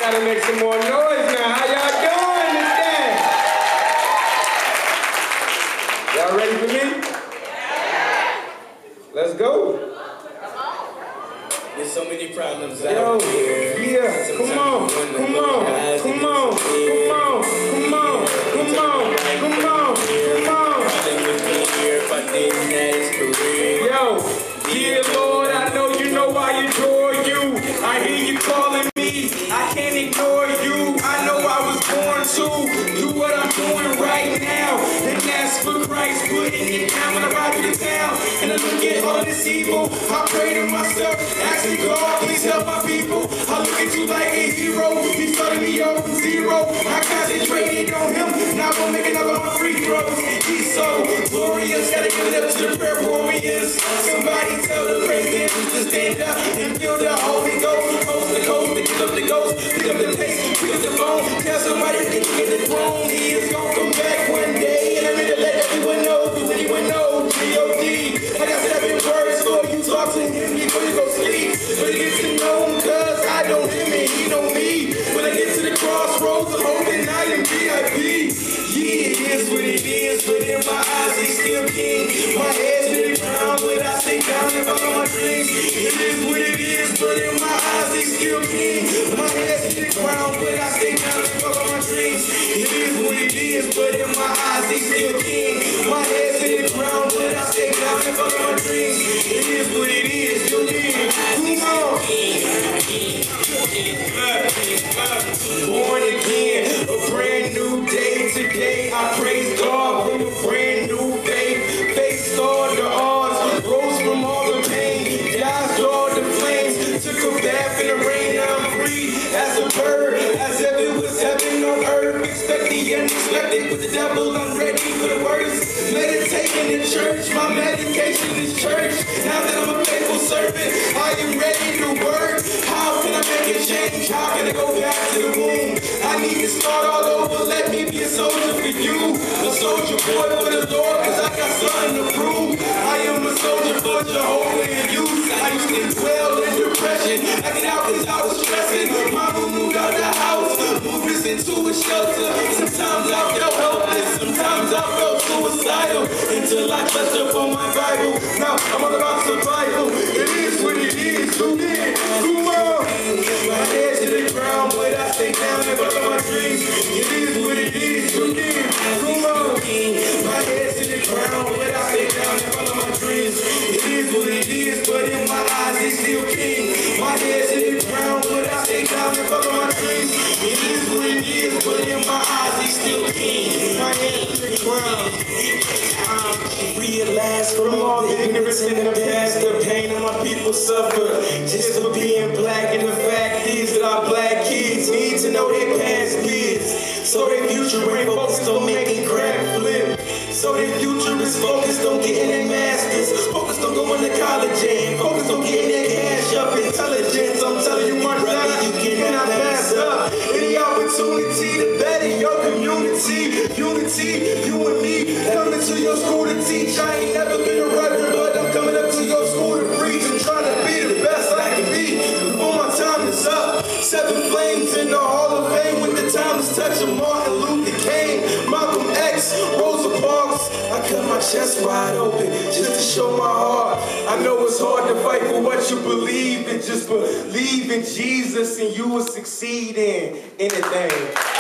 gotta make some more noise now. How y'all doing today? Y'all ready for me? Let's go. There's so many problems out here. Yeah, come on, come on, come on, come on, come on, come on, come on, come on. Nothing would be here if I didn't ask for real. Yo, dear Lord, I know you know I adore you. I hear you calling me, I can't ignore you. I know I was born to do what I'm doing right now, and that's for Christ putting it down when I ride through the town. And I look at all this evil, I pray to myself, asking God, please help my people. I look at you like a hero, he started me off from zero. I concentrated on him, now I'm making all of my free throws. He's so glorious, gotta give it up to the prayer warriors. Somebody tell the president to stand up and feel the Holy Ghost. Coast to coast, pick up the ghost, pick up the pace, pick up the phone. Tell somebody to get the throne. He is gonna come back one day, and I'm here to let everyone know. Does anyone know G.O.D.? I got 7 words for you, talk to him before you go sleep. But get to know him, cause I know him and he know me. When I get to the crossroads, I'm hoping I am VIP. Yeah, it is what it is, but in my eyes, he's still king. My head's in the ground, but I stay down and follow my dreams. It is what it is, but in my eyes, he's still king. My head's in the ground, but I stay down and follow my dreams. It is what it is, but in my eyes, he's still king. My head's in the ground, but I stay down and follow my dreams. It is what it is, you need. Come on. Born again, a brand new day today. I praise God from a brand new faith. Faced all the odds, rose from all the pain, dodged all the flames, took a bath in the rain. Now I'm free as a bird, as if it was heaven on earth. Expect the unexpected with the devil, I'm ready for the worst. Meditating in church, my medication is church. Now that I'm a faithful servant, I am ready to work. How can I make a change? How can I go back to the womb? I need to start all over, let me be a soldier for you. A soldier boy for the Lord, cause I got something to prove. I am a soldier for Jehovah and you. I used to dwell in depression, acting out cause I was stressing. Mama moved out the house, moved us into a shelter. Sometimes I felt helpless, sometimes I felt suicidal, until I touched up on my Bible. Now I'm all about survival. It is what it is, who did? Come on. My head's to the ground, but I stay down and follow my dreams. It is what it is, who did? Come on. My head's to the ground, but I stay down and follow my dreams. It is what it is, but in my eyes, he's still king. My head's to the ground, but I stay down and follow my dreams. It is what it is, but in my eyes, he's still king. My head's to the ground. Realize from all the ignorance in the past, the pain that my people suffer just for being black. And the fact is that our black kids need to know their past kids, so their future ain't focused on making crack flip. So their future is focused on getting their masters, focused on going to college and focused on getting their cash up. Intelligence, I'm telling you, my brother, you cannot pass up any opportunity to better your community. Unity, you and me, coming to your school to teach. I ain't never been a reverend, but I'm coming up to your school to preach and trying to be the best I can be before my time is up. 7 flames in the Hall of Fame when the time is touching. Martin Luther King, Malcolm X, Rosa Parks. I cut my chest wide open just to show my heart. I know it's hard to fight for what you believe in. Just believe in Jesus and you will succeed in anything.